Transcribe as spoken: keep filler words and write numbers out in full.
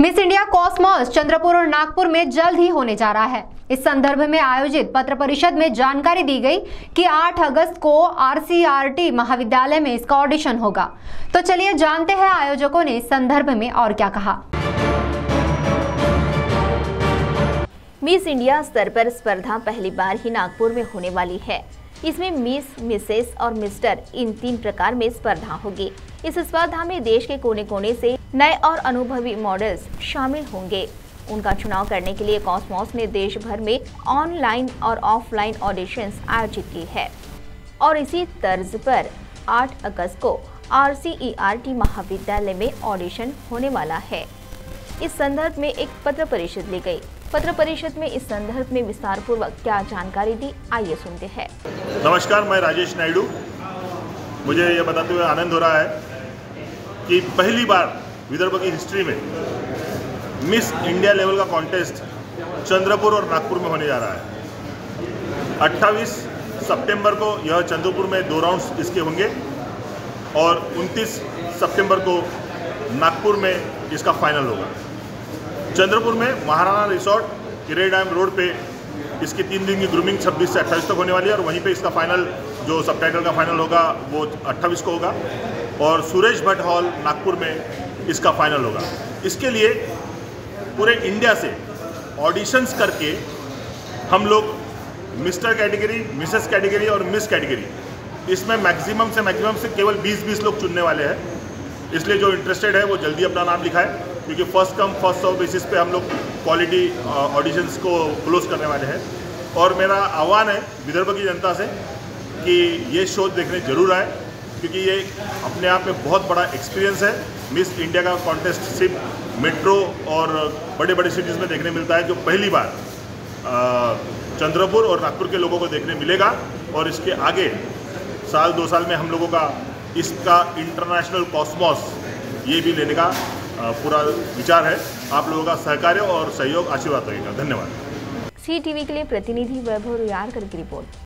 Miss India Cosmos Chandrapur और नागपुर में जल्द ही होने जा रहा है। इस संदर्भ में आयोजित पत्र परिषद में जानकारी दी गई कि आठ अगस्त को आरसीईआरटी महाविद्यालय में इसका ऑडिशन होगा। तो चलिए जानते हैं आयोजकों ने इस संदर्भ में और क्या कहा। मिस इंडिया स्तर पर स्पर्धा पहली बार ही नागपुर में होने वाली है। इसमें मिस, मिसेस और मिस्टर इन तीन प्रकार में स्पर्धा होगी। इस स्पर्धा में देश के कोने कोने से नए और अनुभवी मॉडल्स शामिल होंगे। उनका चुनाव करने के लिए कॉस्मॉस ने देश भर में ऑनलाइन और ऑफलाइन ऑडिशंस आयोजित की है और इसी तर्ज पर आठ अगस्त को आरसीईआरटी महाविद्यालय में ऑडिशन होने वाला है। इस संदर्भ में एक पत्र परिषद ली गई। पत्र परिषद में इस संदर्भ में विस्तार पूर्वक क्या जानकारी दी, आइए सुनते हैं। नमस्कार, मैं राजेश नायडू। मुझे यह बताते हुए आनंद हो रहा है कि पहली बार विदर्भ की हिस्ट्री में मिस इंडिया लेवल का कॉन्टेस्ट चंद्रपुर और नागपुर में होने जा रहा है। अट्ठाईस सितंबर को यह चंद्रपुर में दो राउंड्स इसके होंगे और उनतीस सितंबर को नागपुर में इसका फाइनल होगा। चंद्रपुर में Maharana resort Kire dam road पे इसकी तीन दिन की ग्रूमिंग छब्बीस से अट्ठाईस तक होने वाली है और वहीं पे इसका फाइनल जो सबटाइटल का फाइनल होगा वो अट्ठाईस को होगा और सुरेश भट्ट हॉल नागपुर में इसका फाइनल होगा। इसके लिए पूरे इंडिया से ऑडिशंस करके हम लोग मिस्टर कैटेगरी, मिसेस कैटेगरी और मिस कैटेगरी इसमें मैक्सिमम से मैक्सिमम से केवल बीस बीस लोग चुनने वाले हैं। इसलिए जो इंटरेस्टेड है वो जल्दी अपना नाम लिखाए, क्योंकि first come first serve basis पे हम लोग क्वालिटी ऑडिशंस को क्लोज करने वाले हैं। और मेरा आह्वान है विदर्भ की जनता से कि ये शो देखने जरूर आए, क्योंकि ये अपने आप में बहुत बड़ा एक्सपीरियंस है। मिस इंडिया का कॉन्टेस्ट सिर्फ मेट्रो और बड़े बड़े सिटीज़ में देखने मिलता है, जो पहली बार चंद्रपुर और नागपुर के लोगों को देखने मिलेगा। और इसके आगे साल दो साल में हम लोगों का इसका इंटरनेशनल कॉस्मॉस ये भी लेने का पूरा विचार है। आप लोगों का सहकार्य और सहयोग आशीर्वाद रहेगा। धन्यवाद। सी टीवी के लिए प्रतिनिधि वैभव रुयारकर की रिपोर्ट।